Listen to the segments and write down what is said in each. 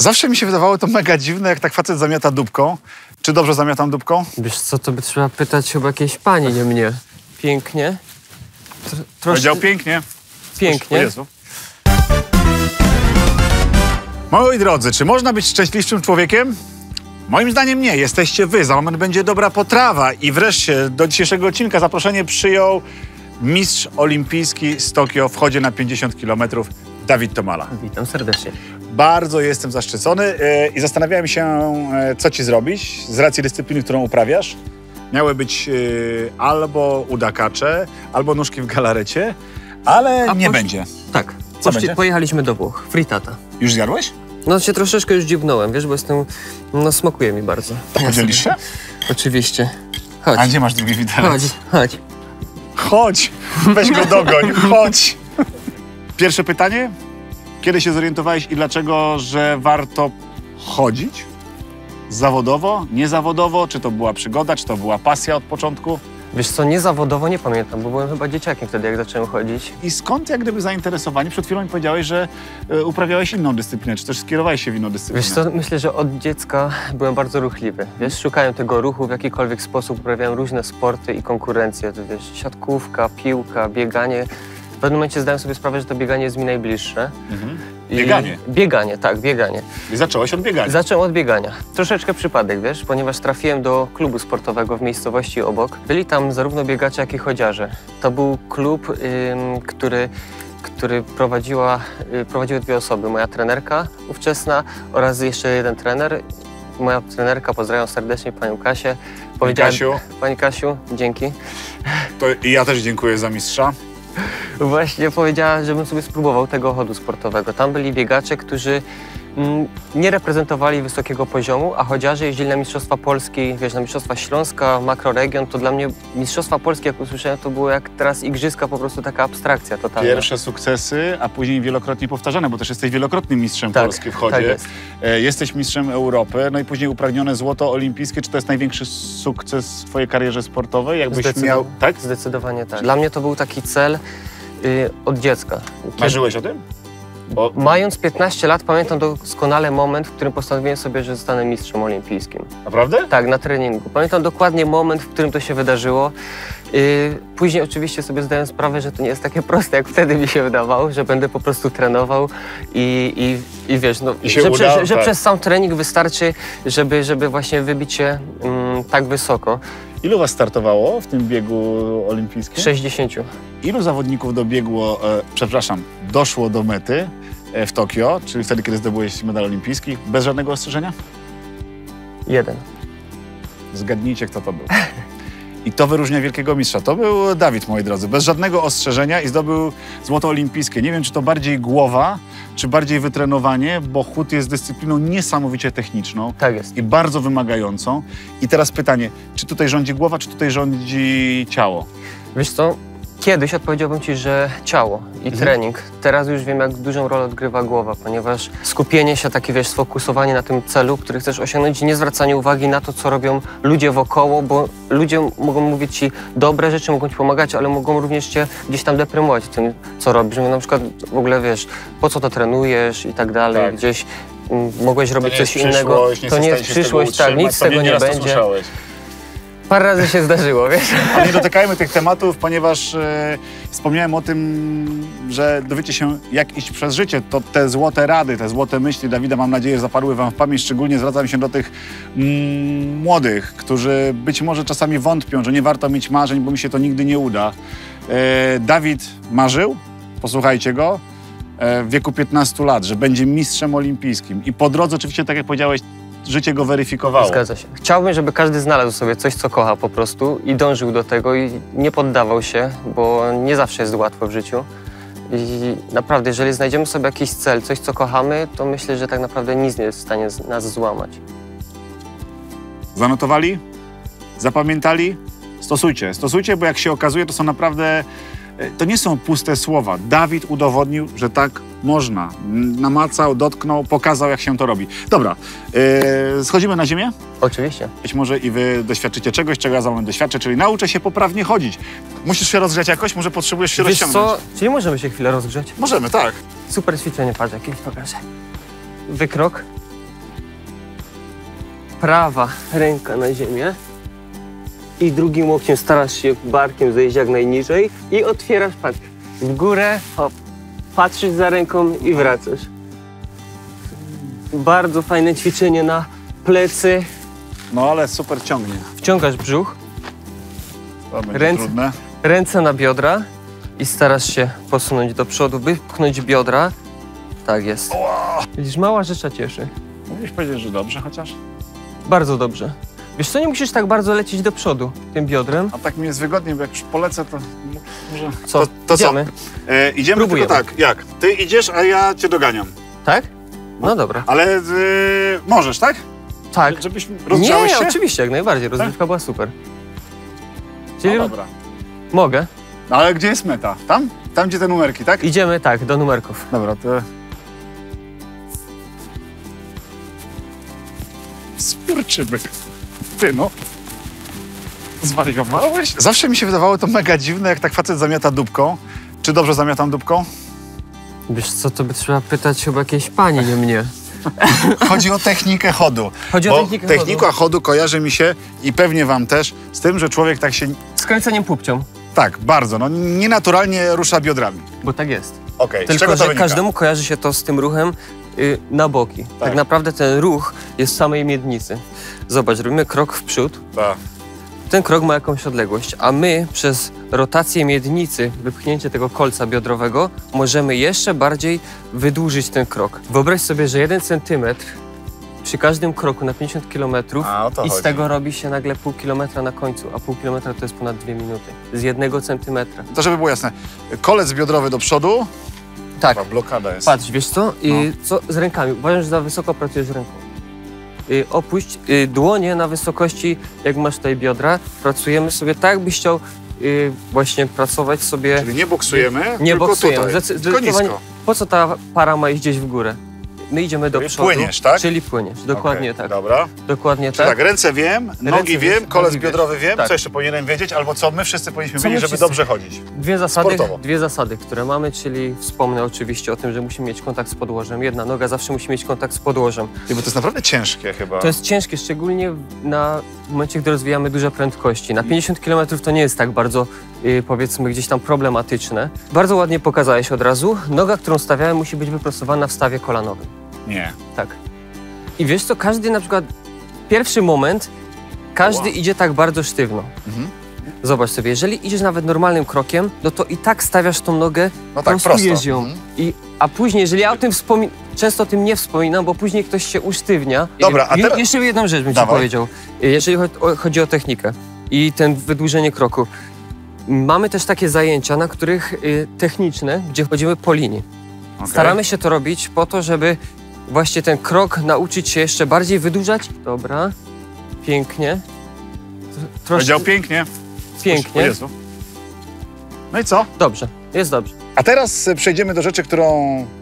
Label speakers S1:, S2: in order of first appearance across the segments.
S1: Zawsze mi się wydawało to mega dziwne, jak tak facet zamiata dupką. Czy dobrze zamiatam dupką?
S2: Wiesz co, to by trzeba pytać chyba jakiejś pani, nie mnie. Pięknie.
S1: Powiedział pięknie.
S2: Pięknie.
S1: O Jezu. Moi drodzy, czy można być szczęśliwszym człowiekiem? Moim zdaniem nie. Jesteście wy. Za moment będzie dobra potrawa. I wreszcie do dzisiejszego odcinka zaproszenie przyjął mistrz olimpijski z Tokio w chodzie na 50 km Dawid Tomala.
S2: Witam serdecznie.
S1: Bardzo jestem zaszczycony i zastanawiałem się, co ci zrobić z racji dyscypliny, którą uprawiasz. Miały być albo udakacze, albo nóżki w galarecie, ale nie będzie.
S2: Tak.
S1: Co będzie?
S2: Pojechaliśmy do Włoch. Frittata.
S1: Już zjadłeś?
S2: No się troszeczkę już dziwnąłem, wiesz, bo jestem... No smakuje mi bardzo.
S1: Podzielisz się?
S2: Oczywiście. Chodź.
S1: A gdzie masz drugi widelec?
S2: Chodź.
S1: Chodź! Weź go dogoń, chodź! Pierwsze pytanie. Kiedy się zorientowałeś i dlaczego, że warto chodzić? Zawodowo, niezawodowo? Czy to była przygoda, czy to była pasja od początku?
S2: Wiesz co, niezawodowo nie pamiętam, bo byłem chyba dzieciakiem wtedy, jak zacząłem chodzić.
S1: I skąd jak gdyby zainteresowanie? Przed chwilą mi powiedziałeś, że uprawiałeś inną dyscyplinę, czy też skierowałeś się w inną dyscyplinę.
S2: Wiesz co, myślę, że od dziecka byłem bardzo ruchliwy. Wiesz, szukałem tego ruchu w jakikolwiek sposób, uprawiałem różne sporty i konkurencje. To, wiesz, siatkówka, piłka, bieganie. W pewnym momencie zdałem sobie sprawę, że to bieganie jest mi najbliższe.
S1: Bieganie?
S2: Bieganie, tak, bieganie.
S1: I zacząłeś od biegania?
S2: Zacząłem od biegania. Troszeczkę przypadek, wiesz, ponieważ trafiłem do klubu sportowego w miejscowości obok. Byli tam zarówno biegacze, jak i chodziarze. To był klub, który prowadziły dwie osoby. Moja trenerka ówczesna oraz jeszcze jeden trener. Moja trenerka, pozdrawiam serdecznie panią Kasię.
S1: Kasiu.
S2: Pani Kasiu, dzięki.
S1: To i ja też dziękuję za mistrza.
S2: Właśnie powiedziała, żebym sobie spróbował tego chodu sportowego. Tam byli biegacze, którzy nie reprezentowali wysokiego poziomu, a chodziarze jeździli na Mistrzostwa Polski, wiesz, na Mistrzostwa Śląska, makroregion. To dla mnie Mistrzostwa Polskie, jak usłyszałem, to było jak teraz igrzyska, po prostu taka abstrakcja totalna.
S1: Pierwsze sukcesy, a później wielokrotnie powtarzane, bo też jesteś wielokrotnym mistrzem Polski w chodzie.
S2: Tak jest.
S1: Jesteś mistrzem Europy, no i później upragnione złoto olimpijskie. Czy to jest największy sukces w twojej karierze sportowej? Jakbyś miał... Tak?
S2: Zdecydowanie tak. Dla mnie to był taki cel od dziecka.
S1: Marzyłeś o tym?
S2: Mając 15 lat, pamiętam doskonale moment, w którym postanowiłem sobie, że zostanę mistrzem olimpijskim.
S1: Naprawdę?
S2: Tak, na treningu. Pamiętam dokładnie moment, w którym to się wydarzyło. Później oczywiście sobie zdałem sprawę, że to nie jest takie proste, jak wtedy mi się wydawało, że będę po prostu trenował i wiesz, no, że przez sam trening wystarczy, żeby właśnie wybić się tak wysoko.
S1: Ilu was startowało w tym biegu olimpijskim?
S2: 60.
S1: Ilu zawodników doszło do mety w Tokio, czyli wtedy, kiedy zdobyłeś medal olimpijski, bez żadnego ostrzeżenia?
S2: 1.
S1: Zgadnijcie, kto to był. I to wyróżnia wielkiego mistrza. To był Dawid, moi drodzy, bez żadnego ostrzeżenia i zdobył złoto olimpijskie. Nie wiem, czy to bardziej głowa, czy bardziej wytrenowanie, bo chód jest dyscypliną niesamowicie techniczną.
S2: Tak jest.
S1: I bardzo wymagającą. I teraz pytanie, czy tutaj rządzi głowa, czy tutaj rządzi ciało?
S2: Wiesz co? Kiedyś odpowiedziałbym ci, że ciało i trening. Teraz już wiem, jak dużą rolę odgrywa głowa, ponieważ skupienie się, takie wiesz, sfokusowanie na tym celu, który chcesz osiągnąć i nie zwracanie uwagi na to, co robią ludzie wokoło, bo ludzie mogą mówić ci dobre rzeczy, mogą ci pomagać, ale mogą również cię gdzieś tam deprymować tym, co robisz. Na przykład w ogóle wiesz, po co to trenujesz i tak dalej,
S1: tak.
S2: Gdzieś mogłeś robić coś innego. To nie jest przyszłość, tak, nic z tego nie będzie. Parę razy się zdarzyło, wiesz?
S1: Ale nie dotykajmy tych tematów, ponieważ wspomniałem o tym, że dowiecie się, jak iść przez życie. To te złote rady, te złote myśli Dawida, mam nadzieję, zapadły wam w pamięć. Szczególnie zwracam się do tych młodych, którzy być może czasami wątpią, że nie warto mieć marzeń, bo mi się to nigdy nie uda. Dawid marzył, posłuchajcie go, w wieku 15 lat, że będzie mistrzem olimpijskim. I po drodze oczywiście, tak jak powiedziałeś, życie go weryfikowało.
S2: Zgadza się. Chciałbym, żeby każdy znalazł sobie coś, co kocha po prostu i dążył do tego i nie poddawał się, bo nie zawsze jest łatwo w życiu. I naprawdę, jeżeli znajdziemy sobie jakiś cel, coś, co kochamy, to myślę, że tak naprawdę nic nie jest w stanie nas złamać.
S1: Zanotowali? Zapamiętali? Stosujcie. Stosujcie, bo jak się okazuje, to są naprawdę... To nie są puste słowa. Dawid udowodnił, że tak można. Namacał, dotknął, pokazał, jak się to robi. Dobra, schodzimy na ziemię?
S2: Oczywiście.
S1: Być może i wy doświadczycie czegoś, czego ja za moment doświadczę, czyli nauczę się poprawnie chodzić. Musisz się rozgrzać jakoś? Może potrzebujesz się rozciągnąć?
S2: Co? Czyli możemy się chwilę rozgrzać?
S1: Możemy, tak.
S2: Super ćwiczenie, patrz, jakieś pokażę. Wykrok, prawa ręka na ziemię i drugim łokciem starasz się barkiem zejść jak najniżej i otwierasz, patrz, w górę, hop, patrzysz za ręką i wracasz. Bardzo fajne ćwiczenie na plecy.
S1: No ale super ciągnie.
S2: Wciągasz brzuch,
S1: To będzie trudne.
S2: ręce na biodra i starasz się posunąć do przodu, wypchnąć biodra. Tak jest. Widzisz, mała rzecz cieszy.
S1: Mógłbyś powiedzieć, że dobrze chociaż?
S2: Bardzo dobrze. Wiesz co, nie musisz tak bardzo lecieć do przodu tym biodrem.
S1: A tak mi jest wygodniej, bo jak już polecę, to może...
S2: Co?
S1: To
S2: Idziemy?
S1: Idziemy
S2: Próbujemy.
S1: tylko tak, jak? Ty idziesz, a ja cię doganiam.
S2: Tak? No dobra.
S1: Ale możesz, tak?
S2: Tak.
S1: Żebyś rozgrzałeś
S2: Nie,
S1: się?
S2: oczywiście, jak najbardziej. Rozgrywka była super. Czyli
S1: No dobra.
S2: mogę.
S1: No, ale gdzie jest meta? Tam? Tam, gdzie te numerki, tak?
S2: Idziemy tak, do numerków.
S1: Dobra, to... Skurczybyk. Ty, no. Zwariowałeś? Zawsze mi się wydawało to mega dziwne, jak tak facet zamiata dupką. Czy dobrze zamiatam dupką?
S2: Wiesz co, to by trzeba pytać chyba jakiejś pani, nie mnie.
S1: Chodzi o technikę chodu.
S2: Chodzi o
S1: Bo
S2: technikę
S1: technika chodu kojarzy mi się, i pewnie wam też, z tym, że człowiek tak się...
S2: Skręceniem pupcią,
S1: Tak, bardzo, no nienaturalnie rusza biodrami.
S2: bo tak jest.
S1: Okej, z
S2: Tylko,
S1: czego to
S2: że
S1: wynika?
S2: każdemu kojarzy się to z tym ruchem na boki. Tak naprawdę ten ruch jest w samej miednicy. Zobacz, robimy krok w przód.
S1: Tak.
S2: Ten krok ma jakąś odległość, a my przez rotację miednicy, wypchnięcie tego kolca biodrowego, możemy jeszcze bardziej wydłużyć ten krok. Wyobraź sobie, że 1 centymetr przy każdym kroku na 50 km
S1: A, o to
S2: i z
S1: chodzi.
S2: tego robi się nagle pół kilometra na końcu, a pół kilometra to jest ponad 2 minuty. Z 1 centymetra.
S1: To żeby było jasne, kolec biodrowy do przodu,
S2: Tak.
S1: chyba blokada jest.
S2: Patrz, wiesz co?
S1: No.
S2: Co z rękami? Uważam, że za wysoko pracujesz ręką. Opuść dłonie na wysokości, jak masz tutaj biodra. Pracujemy sobie tak, byś chciał właśnie pracować sobie.
S1: Czyli nie boksujemy,
S2: Nie
S1: tylko
S2: boksujemy.
S1: tutaj, tylko nisko.
S2: Po co ta para ma iść gdzieś w górę? My idziemy do
S1: Czyli
S2: przodu.
S1: płyniesz, tak?
S2: Czyli płyniesz, dokładnie
S1: Okej,
S2: tak.
S1: Dobra.
S2: Dokładnie
S1: Czyli
S2: tak.
S1: tak, ręce wiem, nogi
S2: Ręce
S1: wiem,
S2: wiesz,
S1: kolec
S2: nogi
S1: biodrowy
S2: wiesz.
S1: wiem,
S2: Tak.
S1: co jeszcze powinienem wiedzieć, albo co my wszyscy powinniśmy
S2: Co my
S1: wiedzieć, żeby
S2: wszyscy?
S1: dobrze chodzić.
S2: Sportowo.
S1: Sportowo.
S2: Dwie zasady, które mamy, czyli wspomnę oczywiście o tym, że musimy mieć kontakt z podłożem. Jedna noga zawsze musi mieć kontakt z podłożem.
S1: Bo to jest naprawdę ciężkie chyba.
S2: To jest ciężkie, szczególnie w momencie, gdy rozwijamy duże prędkości. Na 50 km to nie jest tak bardzo, powiedzmy, gdzieś tam problematyczne. Bardzo ładnie pokazałeś od razu. Noga, którą stawiałem, musi być wyprostowana w stawie kolanowym.
S1: Nie.
S2: Tak. I wiesz co, każdy na przykład, pierwszy moment, każdy
S1: Wow.
S2: idzie tak bardzo sztywno.
S1: Mhm.
S2: Zobacz sobie, jeżeli idziesz nawet normalnym krokiem, no to i tak stawiasz tą nogę,
S1: No tak,
S2: prostujesz
S1: prosto.
S2: ją.
S1: Mhm.
S2: A później, jeżeli ja o tym często o tym nie wspominam, bo później ktoś się usztywnia.
S1: Dobra, a teraz-
S2: Jeszcze jedną rzecz bym ci
S1: Dawaj.
S2: powiedział, jeżeli chodzi o technikę i ten wydłużenie kroku. Mamy też takie zajęcia, na których techniczne, gdzie chodzimy po linii.
S1: Okej.
S2: Staramy się to robić po to, żeby właśnie ten krok nauczyć się jeszcze bardziej wydłużać. Dobra, pięknie.
S1: Powiedział pięknie. O
S2: pięknie.
S1: Jezu. No i co?
S2: Dobrze, jest dobrze.
S1: A teraz przejdziemy do rzeczy, którą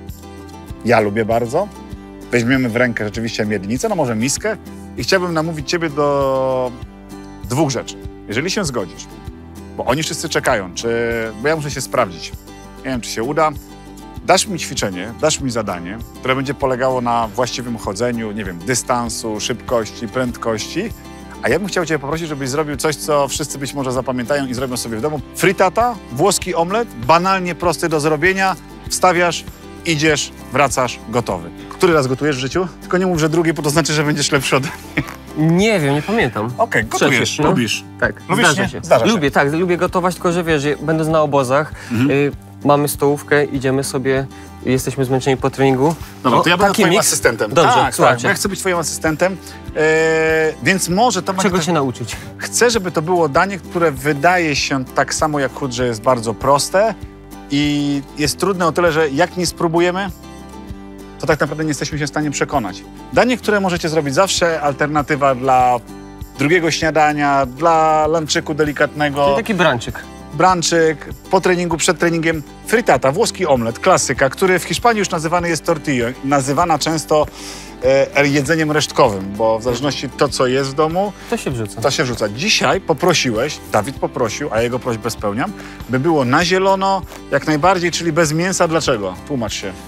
S1: ja lubię bardzo. Weźmiemy w rękę rzeczywiście miednicę, no może miskę i chciałbym namówić ciebie do 2 rzeczy. Jeżeli się zgodzisz, bo oni wszyscy czekają, bo ja muszę się sprawdzić. Nie wiem, czy się uda. Dasz mi ćwiczenie, dasz mi zadanie, które będzie polegało na właściwym chodzeniu, nie wiem, dystansu, szybkości, prędkości. A ja bym chciał cię poprosić, żebyś zrobił coś, co wszyscy być może zapamiętają i zrobią sobie w domu. Frittata, włoski omlet, banalnie prosty do zrobienia. Wstawiasz, idziesz, wracasz, gotowy. Który raz gotujesz w życiu? Tylko nie mów, że drugi, bo to znaczy, że będziesz lepszy ode mnie.
S2: Nie wiem, nie pamiętam.
S1: Okej, gotujesz,
S2: Trzeci, no.
S1: lubisz.
S2: Tak,
S1: Lubisz,
S2: zdarza
S1: nie?
S2: się.
S1: Zdarza się.
S2: Lubię, tak, lubię gotować, tylko że wiesz, będąc na obozach, mamy stołówkę, idziemy sobie, jesteśmy zmęczeni po treningu.
S1: Dobra,
S2: O,
S1: to ja będę
S2: taki
S1: twoim
S2: miks?
S1: asystentem.
S2: Dobrze,
S1: tak,
S2: słuchajcie.
S1: bo ja chcę być twoim asystentem, więc może to będzie...
S2: Czego się nauczyć?
S1: Chcę, żeby to było danie, które wydaje się tak samo jak chód, że jest bardzo proste i jest trudne o tyle, że jak nie spróbujemy, to tak naprawdę nie jesteśmy się w stanie przekonać. Danie, które możecie zrobić zawsze, alternatywa dla drugiego śniadania, dla lunchiku delikatnego,
S2: Czyli taki branczyk.
S1: branczyk, po treningu, przed treningiem, frittata, włoski omlet, klasyka, który w Hiszpanii już nazywany jest tortilla, nazywana często jedzeniem resztkowym, bo w zależności to, co jest w domu,
S2: To się wrzuca.
S1: to się wrzuca. Dzisiaj poprosiłeś, Dawid poprosił, a jego prośbę spełniam, by było na zielono, jak najbardziej, czyli bez mięsa. Dlaczego? Tłumacz się.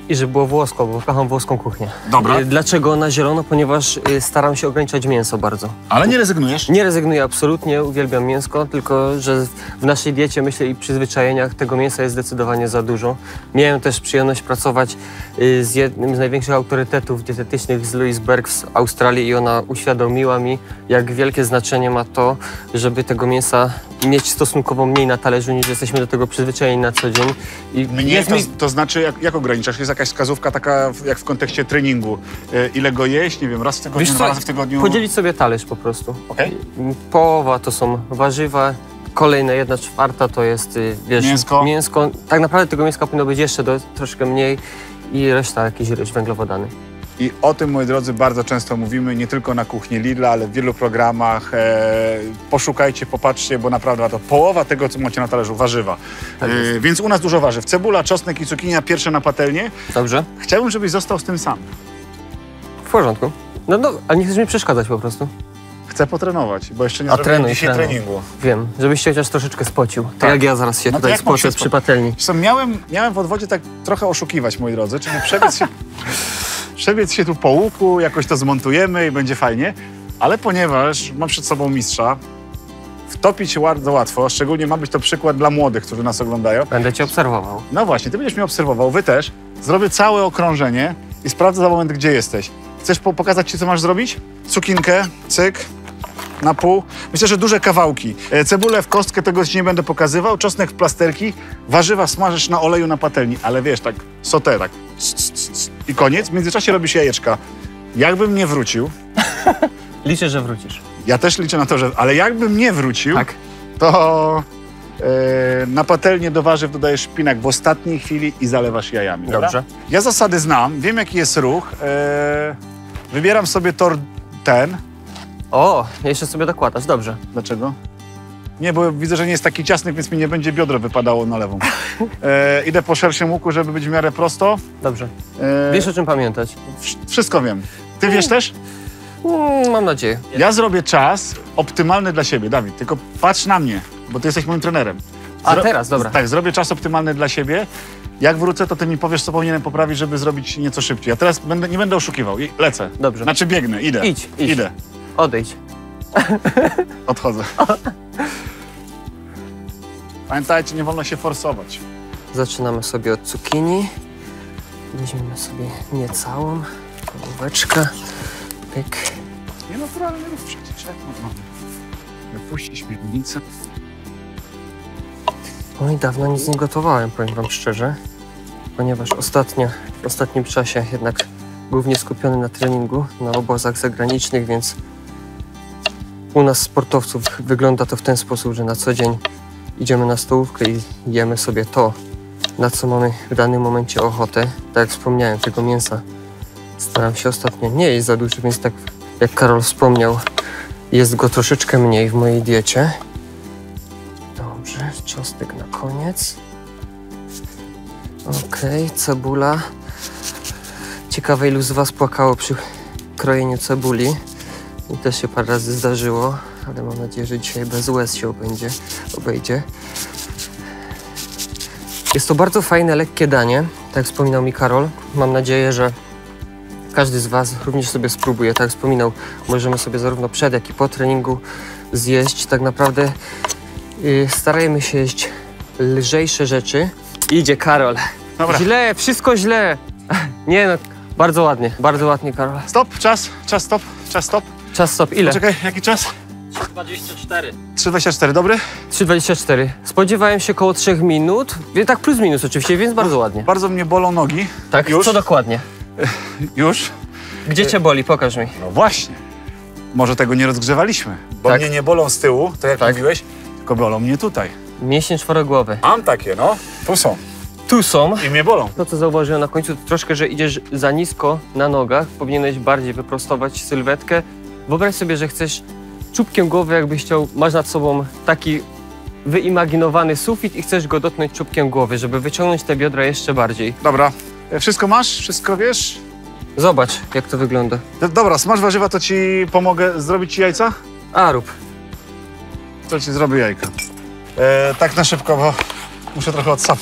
S2: I żeby było włosko, bo kocham włoską kuchnię.
S1: Dobra.
S2: Dlaczego na zielono? Ponieważ staram się ograniczać mięso bardzo.
S1: Ale nie rezygnujesz?
S2: Nie rezygnuję absolutnie, uwielbiam mięsko, tylko że w naszej diecie, myślę, i przyzwyczajeniach tego mięsa jest zdecydowanie za dużo. Miałem też przyjemność pracować z jednym z największych autorytetów dietetycznych z Louise Berg z Australii i ona uświadomiła mi, jak wielkie znaczenie ma to, żeby tego mięsa mieć stosunkowo mniej na talerzu, niż jesteśmy do tego przyzwyczajeni na co dzień. I
S1: Mnie to znaczy, jak ograniczasz? Jest jakaś wskazówka taka, jak w kontekście treningu? Ile go jeść? Nie wiem, raz w tygodniu,
S2: Wiesz
S1: dwa
S2: co,
S1: razy w tygodniu?
S2: podzielić sobie talerz po prostu.
S1: Okej.
S2: Połowa to są warzywa, kolejna 1/4 to jest, wiesz,
S1: Mięsko.
S2: Tak naprawdę tego mięska powinno być jeszcze troszkę mniej i reszta jakiś ryż węglowodany.
S1: I o tym, moi drodzy, bardzo często mówimy, nie tylko na kuchni Lidla, ale w wielu programach. Poszukajcie, popatrzcie, bo naprawdę to połowa tego, co macie na talerzu, warzywa.
S2: Tak jest.
S1: Więc u nas dużo warzyw. Cebula, czosnek i cukinia, pierwsze na patelnię.
S2: Dobrze?
S1: Chciałbym, żebyś został z tym sam.
S2: W porządku. No, ale nie chcesz mi przeszkadzać po prostu.
S1: Chcę potrenować, bo jeszcze nie
S2: A
S1: zrobiłem
S2: trenuj,
S1: dzisiaj
S2: trenuj.
S1: treningu.
S2: Wiem, żebyś się chociaż troszeczkę spocił. Tak,
S1: Tak.
S2: jak ja zaraz się
S1: No to
S2: tutaj
S1: jak mam się
S2: spocę przy patelni.
S1: Zresztą miałem w odwodzie tak trochę oszukiwać, moi drodzy, czyli przebiec się tu po łuku, jakoś to zmontujemy i będzie fajnie, ale ponieważ mam przed sobą mistrza, wtopić się bardzo łatwo, szczególnie ma być to przykład dla młodych, którzy nas oglądają.
S2: Będę cię obserwował.
S1: No właśnie, ty będziesz mnie obserwował, wy też. Zrobię całe okrążenie i sprawdzę za moment, gdzie jesteś. Chcesz pokazać ci, co masz zrobić? Cukinkę, cyk, na pół. Myślę, że duże kawałki. Cebulę w kostkę, tego ci nie będę pokazywał. Czosnek w plasterki. Warzywa smażysz na oleju na patelni. Ale wiesz, tak sauté, tak. I koniec. W międzyczasie robisz jajeczka. Jakbym nie wrócił,
S2: Liczę, że wrócisz.
S1: ja też liczę na to, że... Ale jakbym nie wrócił,
S2: Tak.
S1: to na patelnię do warzyw dodajesz szpinak w ostatniej chwili i zalewasz jajami. Dobra?
S2: Dobrze.
S1: Ja zasady znam, wiem jaki jest ruch. Wybieram sobie tor ten.
S2: O, jeszcze sobie dokładasz, dobrze.
S1: Dlaczego? Nie, bo widzę, że nie jest taki ciasny, więc mi nie będzie biodro wypadało na lewą. Idę po szerszym łuku, żeby być w miarę prosto.
S2: Dobrze. Wiesz, o czym pamiętać?
S1: Wszystko wiem. Ty wiesz też?
S2: Mam nadzieję.
S1: Ja zrobię czas optymalny dla siebie, Dawid, tylko patrz na mnie, bo ty jesteś moim trenerem.
S2: A teraz, dobra.
S1: Tak, zrobię czas optymalny dla siebie. Jak wrócę, to ty mi powiesz, co powinienem poprawić, żeby zrobić nieco szybciej. Ja teraz nie będę oszukiwał. Lecę.
S2: Dobrze.
S1: Znaczy biegnę, idę.
S2: Idź.
S1: Idę.
S2: Odejdź.
S1: Odchodzę. Pamiętajcie, nie wolno się forsować.
S2: Zaczynamy sobie od cukinii. Weźmiemy sobie niecałą, połóweczkę. Pyk.
S1: Nie naturalnie rób przecież. Jak można wypuścić śmietnicę?
S2: No i dawno nic nie gotowałem, powiem wam szczerze. Ponieważ w ostatnim czasie jednak głównie skupiony na treningu, na obozach zagranicznych, więc u nas sportowców wygląda to w ten sposób, że na co dzień idziemy na stołówkę i jemy sobie to, na co mamy w danym momencie ochotę. Tak jak wspomniałem, tego mięsa staram się ostatnio nie jeść za dużo, więc tak jak Karol wspomniał, jest go troszeczkę mniej w mojej diecie. Dobrze, czosnek na koniec. Okej, cebula. Ciekawe, ilu z was płakało przy krojeniu cebuli. I też się parę razy zdarzyło, ale mam nadzieję, że dzisiaj bez łez się obejdzie. Jest to bardzo fajne, lekkie danie, tak jak wspominał mi Karol. Mam nadzieję, że każdy z was również sobie spróbuje. Tak jak wspominał, możemy sobie zarówno przed, jak i po treningu zjeść. Tak naprawdę starajmy się jeść lżejsze rzeczy. Idzie Karol.
S1: Dobra.
S2: Źle, wszystko źle. Nie no, bardzo ładnie Karol.
S1: Stop, czas, stop, stop.
S2: Czas stop, ile?
S1: Czekaj, jaki czas?
S2: 24.
S1: 3,24, dobry?
S2: 3,24. Spodziewałem się koło 3 minut, tak plus minus oczywiście, więc bardzo ładnie.
S1: Bardzo mnie bolą nogi.
S2: Tak,
S1: Już?
S2: co dokładnie?
S1: Już?
S2: Gdzie cię boli? Pokaż mi.
S1: No właśnie. Może tego nie rozgrzewaliśmy, bo
S2: Tak.
S1: mnie nie bolą z tyłu, tak jak
S2: Tak.
S1: mówiłeś, tylko bolą mnie tutaj.
S2: Mięśnie czworogłowy.
S1: Mam takie, no. Tu są.
S2: Tu są.
S1: I mnie bolą.
S2: To, co zauważyłem na końcu, to troszkę, że idziesz za nisko na nogach. Powinieneś bardziej wyprostować sylwetkę. Wyobraź sobie, że chcesz czubkiem głowy, jakbyś chciał, masz nad sobą taki wyimaginowany sufit i chcesz go dotknąć czubkiem głowy, żeby wyciągnąć te biodra jeszcze bardziej.
S1: Dobra. Wszystko masz? Wszystko wiesz?
S2: Zobacz, jak to wygląda.
S1: Dobra, smaż warzywa, to ci pomogę zrobić ci jajca?
S2: A, rób.
S1: To ci zrobię jajka. Tak na szybko, bo muszę trochę odsapnąć.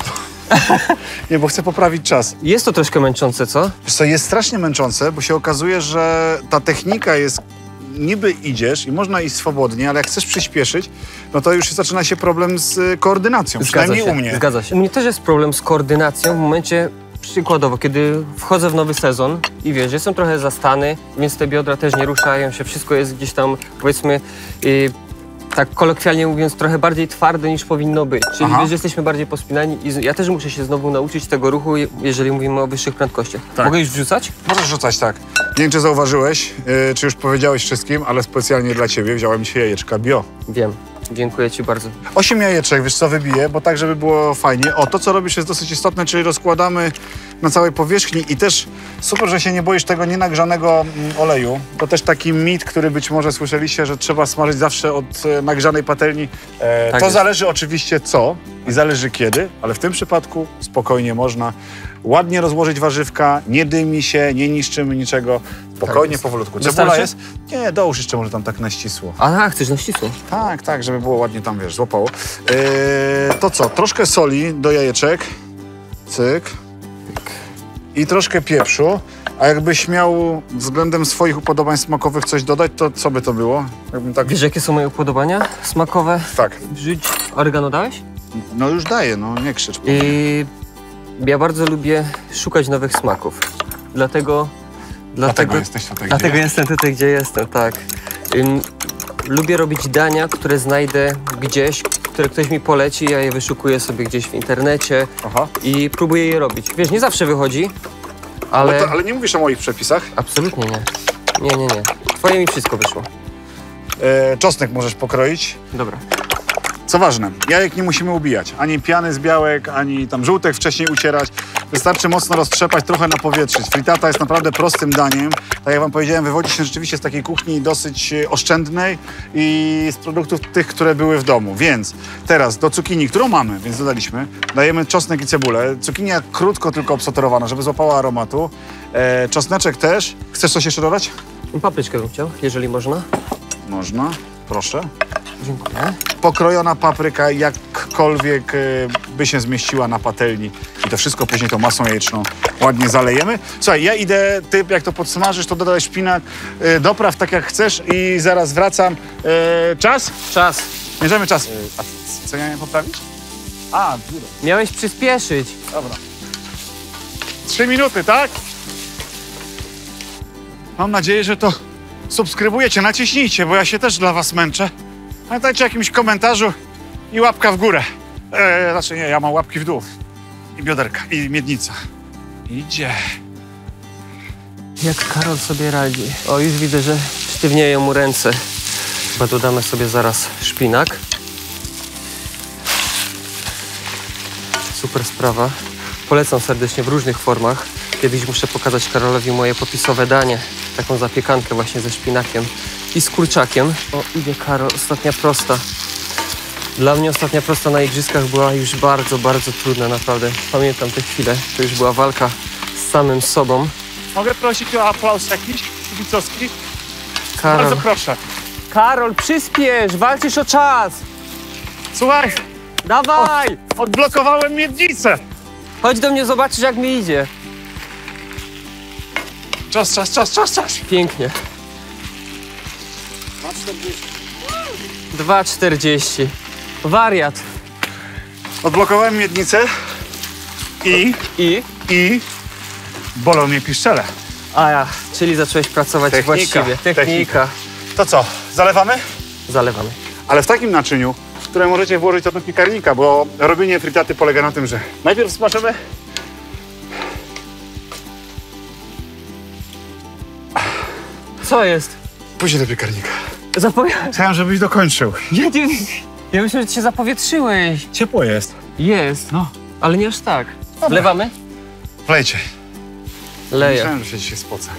S1: Nie, bo chcę poprawić czas.
S2: Jest to troszkę męczące, co?
S1: Wiesz co, jest strasznie męczące, bo się okazuje, że ta technika jest... Niby idziesz i można iść swobodnie, ale jak chcesz przyspieszyć, no to już zaczyna się problem z koordynacją, przynajmniej u mnie.
S2: Zgadza się. U mnie też jest problem z koordynacją w momencie, przykładowo, kiedy wchodzę w nowy sezon i wiesz, jestem trochę zastany, więc te biodra też nie ruszają się, wszystko jest gdzieś tam, powiedzmy, tak kolokwialnie mówiąc, trochę bardziej twarde niż powinno być. Czyli wiesz, jesteśmy bardziej pospinani i ja też muszę się znowu nauczyć tego ruchu, jeżeli mówimy o wyższych prędkościach.
S1: Tak.
S2: Mogę już wrzucać?
S1: Możesz rzucać, tak. Nie wiem, czy zauważyłeś, czy już powiedziałeś wszystkim, ale specjalnie dla ciebie wziąłem dzisiaj jajeczka bio.
S2: Wiem. Dziękuję ci bardzo.
S1: 8 jajeczek, wiesz co, wybiję, bo tak, żeby było fajnie. O, to co robisz jest dosyć istotne, czyli rozkładamy na całej powierzchni i też super, że się nie boisz tego nienagrzanego oleju. To też taki mit, który być może słyszeliście, że trzeba smażyć zawsze od nagrzanej patelni.
S2: Tak
S1: To
S2: jest.
S1: zależy oczywiście co i zależy kiedy, ale w tym przypadku spokojnie można ładnie rozłożyć warzywka, nie dymi się, nie niszczymy niczego, spokojnie,
S2: jest.
S1: powolutku.
S2: Wystarczy?
S1: Cebula jest? Nie, dołóż jeszcze może tam tak na ścisło.
S2: Aha, chcesz na ścisło?
S1: Tak, tak, żeby było ładnie tam, wiesz, złapało. To co, troszkę soli do jajeczek, cyk, i troszkę pieprzu, a jakbyś miał względem swoich upodobań smakowych coś dodać, to co by to było? Jakbym tak...
S2: Wiesz, jakie są moje upodobania smakowe?
S1: Tak,
S2: Wrzuć oregano dałeś?
S1: no już daję, no nie krzycz.
S2: Ja bardzo lubię szukać nowych smaków. Dlatego
S1: jesteś tutaj,
S2: Dlatego
S1: gdzie
S2: jestem tutaj, gdzie jestem, tak. Lubię robić dania, które znajdę gdzieś, które ktoś mi poleci, ja je wyszukuję sobie gdzieś w internecie
S1: Aha.
S2: i próbuję je robić. Wiesz, nie zawsze wychodzi, ale...
S1: Ale nie mówisz o moich przepisach.
S2: Absolutnie nie. Nie. Twoje mi wszystko wyszło.
S1: Czosnek możesz pokroić.
S2: Dobra.
S1: Co ważne, jajek nie musimy ubijać. Ani piany z białek, ani tam żółtek wcześniej ucierać. Wystarczy mocno roztrzepać, trochę napowietrzyć. Frittata jest naprawdę prostym daniem. Tak jak wam powiedziałem, wywodzi się rzeczywiście z takiej kuchni dosyć oszczędnej i z produktów tych, które były w domu. Więc teraz do cukinii, którą mamy, więc dodaliśmy, dajemy czosnek i cebulę. Cukinia krótko tylko obsotorowana, żeby złapała aromatu. Czosneczek też. Chcesz coś jeszcze dodać?
S2: Papryczkę bym chciał, jeżeli można.
S1: Można, proszę.
S2: Dziękuję.
S1: Pokrojona papryka jakkolwiek by się zmieściła na patelni i to wszystko później tą masą jajeczną ładnie zalejemy. Słuchaj, ja idę, ty jak to podsmażysz, to dodaj szpinak, dopraw tak jak chcesz i zaraz wracam. Czas?
S2: Czas.
S1: Mierzymy czas. A co ja miałem poprawić? A, góra.
S2: Miałeś przyspieszyć.
S1: Dobra. 3 minuty, tak? Mam nadzieję, że to subskrybujecie, naciśnijcie, bo ja się też dla was męczę. Pamiętajcie o jakimś komentarzu i łapka w górę. Znaczy nie, ja mam łapki w dół. I bioderka, i miednica. Idzie.
S2: Jak Karol sobie radzi. O, już widzę, że sztywnieją mu ręce. Chyba dodamy sobie zaraz szpinak. Super sprawa. Polecam serdecznie w różnych formach. Kiedyś muszę pokazać Karolowi moje popisowe danie. Taką zapiekankę właśnie ze szpinakiem i z kurczakiem. O, idzie Karol, ostatnia prosta. Dla mnie ostatnia prosta na igrzyskach była już bardzo, bardzo trudna, naprawdę. Pamiętam te chwile, to już była walka z samym sobą.
S1: Mogę prosić o aplauz jakiś kibicowski?
S2: Karol,
S1: Bardzo proszę.
S2: Karol, przyspiesz, walczysz o czas!
S1: Słuchaj,
S2: Dawaj!
S1: odblokowałem miednicę.
S2: Chodź do mnie, zobaczysz jak mi idzie.
S1: Czas.
S2: Pięknie. 2,40. Wariat.
S1: Odblokowałem miednicę i bolą mnie piszczele.
S2: A ja, czyli zacząłeś pracować właściwie. Technika.
S1: To co, zalewamy?
S2: Zalewamy.
S1: Ale w takim naczyniu, które możecie włożyć do piekarnika, bo robienie frittaty polega na tym, że najpierw smażymy,
S2: Co jest?
S1: później do piekarnika.
S2: Zapomniałem.
S1: Chciałem, żebyś dokończył.
S2: Ja myślę, że cię zapowietrzyłeś.
S1: Ciepło jest.
S2: Jest.
S1: No.
S2: Ale nie aż tak.
S1: Dobra.
S2: Wlewamy?
S1: Wlejcie.
S2: Leję.
S1: Myślałem, że się dzisiaj spocę.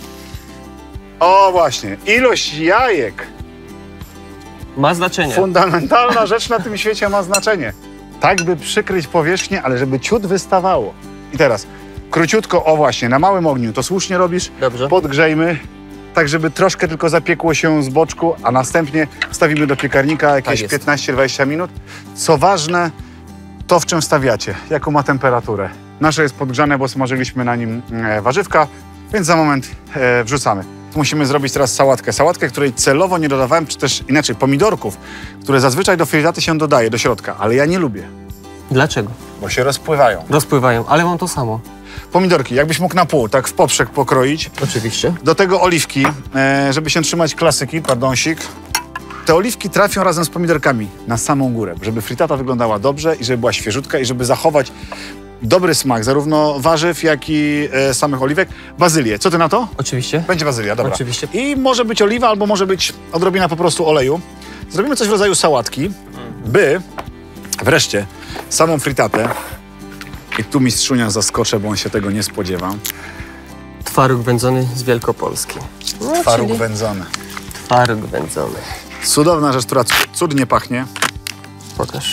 S1: O właśnie, ilość jajek.
S2: Ma znaczenie.
S1: Fundamentalna rzecz na tym świecie ma znaczenie. Tak, by przykryć powierzchnię, ale żeby ciut wystawało. I teraz, króciutko, o właśnie, na małym ogniu, to słusznie robisz.
S2: Dobrze.
S1: Podgrzejmy, tak żeby troszkę tylko zapiekło się z boczku, a następnie wstawimy do piekarnika jakieś
S2: Tak jest.
S1: 15-20 minut. Co ważne, to, w czym wstawiacie, jaką ma temperaturę. Nasze jest podgrzane, bo smażyliśmy na nim warzywka, więc za moment wrzucamy. Musimy zrobić teraz sałatkę. Sałatkę, której celowo nie dodawałem, czy też inaczej, pomidorków, które zazwyczaj do frittaty się dodaje, do środka, ale ja nie lubię,
S2: Dlaczego?
S1: bo się rozpływają.
S2: Rozpływają, ale mam to samo.
S1: Pomidorki, jakbyś mógł na pół, tak w poprzek pokroić.
S2: Oczywiście.
S1: Do tego oliwki, żeby się trzymać klasyki, pardonsik. Te oliwki trafią razem z pomidorkami na samą górę, żeby frittata wyglądała dobrze i żeby była świeżutka i żeby zachować dobry smak zarówno warzyw, jak i samych oliwek. Bazylię, co ty na to?
S2: Oczywiście.
S1: Będzie bazylia, dobra.
S2: Oczywiście.
S1: I może być oliwa, albo może być odrobina po prostu oleju. Zrobimy coś w rodzaju sałatki, by wreszcie samą frittatę, i tu mistrzunia zaskoczę, bo on się tego nie spodziewa,
S2: Twaróg wędzony z Wielkopolski. No,
S1: twaróg
S2: czyli
S1: wędzony.
S2: Twaróg wędzony.
S1: Cudowna rzecz, która cudnie pachnie.
S2: Pokaż.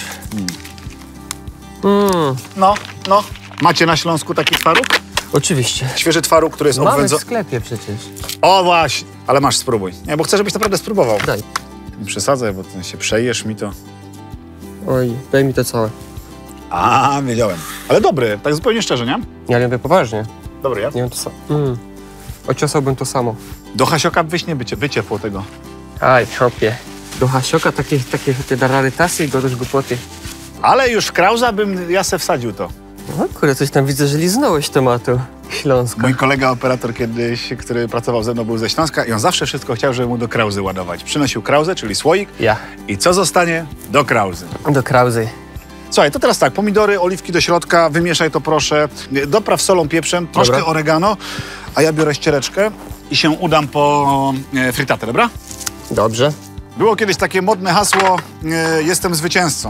S1: No. Macie na Śląsku taki twaróg?
S2: Oczywiście.
S1: Świeży twaróg, który jest
S2: Mamy w
S1: obwędzony.
S2: sklepie przecież.
S1: O właśnie, ale masz, spróbuj. Nie, bo chcę, żebyś naprawdę spróbował.
S2: Daj.
S1: Nie przesadzaj, bo ty się przejesz mi to.
S2: Oj, daj mi to całe.
S1: A, wiedziałem. Ale dobry, tak zupełnie szczerze, nie?
S2: Ja nie mówię poważnie.
S1: Dobry, ja?
S2: Nie wiem to samo. Ociosałbym to samo.
S1: Do Hasioka byś nie wyciepło tego.
S2: Aj, hopie. Do Hasioka takie te rarytasy i godość głupoty.
S1: Ale już w Krauza bym ja se wsadził to.
S2: No kurde, coś tam widzę, że liznąłeś tematu Śląska.
S1: Mój kolega operator kiedyś, który pracował ze mną, był ze Śląska i on zawsze wszystko chciał, żeby mu do Krauzy ładować. Przynosił Krauzę, czyli słoik
S2: Ja.
S1: i co zostanie? Do Krauzy.
S2: Do Krauzy.
S1: Słuchaj, to teraz tak, pomidory, oliwki do środka, wymieszaj to proszę, dopraw solą, pieprzem, troszkę
S2: Dobra.
S1: oregano, a ja biorę ściereczkę i się udam po frittatę, dobra?
S2: Dobrze.
S1: Było kiedyś takie modne hasło, jestem zwycięzcą.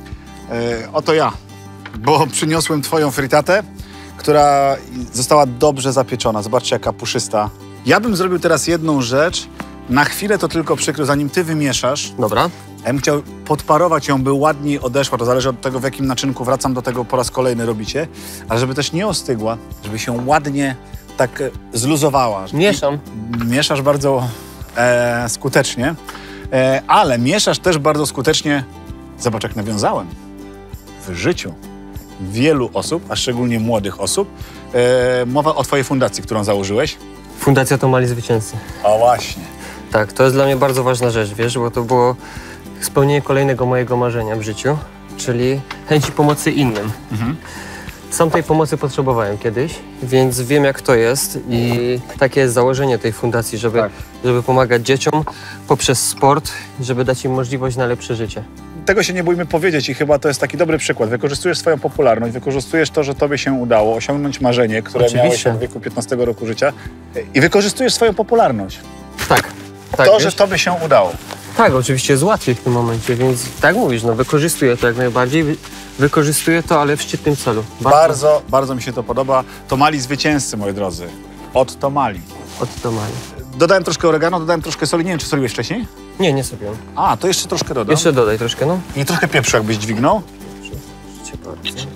S1: Oto ja, bo przyniosłem twoją frittatę, która została dobrze zapieczona. Zobaczcie, jaka puszysta. Ja bym zrobił teraz jedną rzecz, na chwilę to tylko przykrył, zanim ty wymieszasz.
S2: Dobra.
S1: Ja bym chciał podparować ją, by ładniej odeszła. To zależy od tego, w jakim naczynku, wracam do tego po raz kolejny, robicie. Ale żeby też nie ostygła, żeby się ładnie tak zluzowała.
S2: Mieszam.
S1: Mieszasz bardzo skutecznie, ale mieszasz też bardzo skutecznie, zobacz jak nawiązałem, w życiu wielu osób, a szczególnie młodych osób, mowa o twojej fundacji, którą założyłeś.
S2: Fundacja to Mali Zwycięzcy.
S1: O właśnie.
S2: Tak, to jest dla mnie bardzo ważna rzecz, wiesz, bo to było spełnienie kolejnego mojego marzenia w życiu, czyli chęci pomocy innym. Sam tej pomocy potrzebowałem kiedyś, więc wiem jak to jest i takie jest założenie tej fundacji, żeby pomagać dzieciom poprzez sport, żeby dać im możliwość na lepsze życie.
S1: Tego się nie bójmy powiedzieć i chyba to jest taki dobry przykład. Wykorzystujesz swoją popularność, wykorzystujesz to, że tobie się udało osiągnąć marzenie, które
S2: Oczywiście.
S1: miałeś w wieku 15 roku życia i wykorzystujesz swoją popularność.
S2: Tak,
S1: To,
S2: wiesz?
S1: że tobie się udało.
S2: Tak, oczywiście jest łatwiej w tym momencie, więc tak mówisz, no wykorzystuję to jak najbardziej, wykorzystuję to, ale w szczytnym celu.
S1: Bardzo, bardzo mi się to podoba. To Mali zwycięzcy, moi drodzy. Od to Mali.
S2: Od to Mali.
S1: Dodałem troszkę oregano, dodałem troszkę soli. Nie wiem, czy soliłeś wcześniej?
S2: Nie, nie sobie.
S1: A, to jeszcze troszkę dodam.
S2: Jeszcze dodaj troszkę, no.
S1: I trochę pieprzu, jakbyś dźwignął.
S2: Proszę bardzo.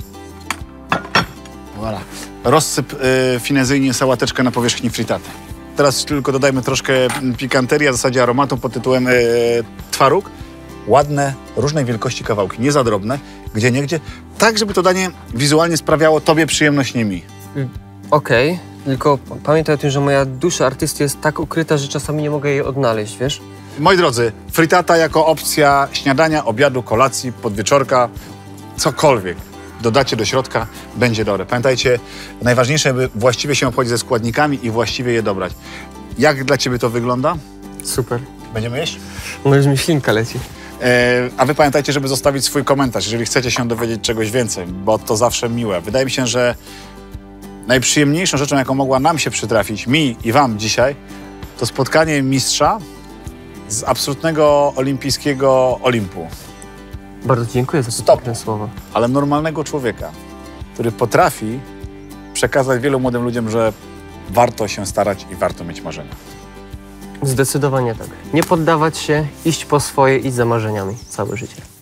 S1: Voilà. Rozsyp finezyjnie sałateczkę na powierzchni frittaty. Teraz tylko dodajmy troszkę pikanterii, a w zasadzie aromatu pod tytułem twaróg. Ładne, różnej wielkości kawałki, nie za drobne, gdzieniegdzie, tak żeby to danie wizualnie sprawiało tobie przyjemność, nie mi.
S2: Okej, tylko pamiętaj o tym, że moja dusza artysty jest tak ukryta, że czasami nie mogę jej odnaleźć, wiesz?
S1: Moi drodzy, frittata jako opcja śniadania, obiadu, kolacji, podwieczorka, cokolwiek dodacie do środka, będzie dobre. Pamiętajcie, najważniejsze, by właściwie się obchodzić ze składnikami i właściwie je dobrać. Jak dla ciebie to wygląda?
S2: Super.
S1: Będziemy jeść?
S2: No już mi ślinka leci.
S1: A wy pamiętajcie, żeby zostawić swój komentarz, jeżeli chcecie się dowiedzieć czegoś więcej, bo to zawsze miłe. Wydaje mi się, że najprzyjemniejszą rzeczą, jaką mogła nam się przytrafić, mi i wam dzisiaj, to spotkanie mistrza z absolutnego olimpijskiego Olimpu.
S2: Bardzo dziękuję za
S1: Stop.
S2: te słowa.
S1: Ale normalnego człowieka, który potrafi przekazać wielu młodym ludziom, że warto się starać i warto mieć marzenia.
S2: Zdecydowanie tak. Nie poddawać się, iść po swoje, iść za marzeniami całe życie.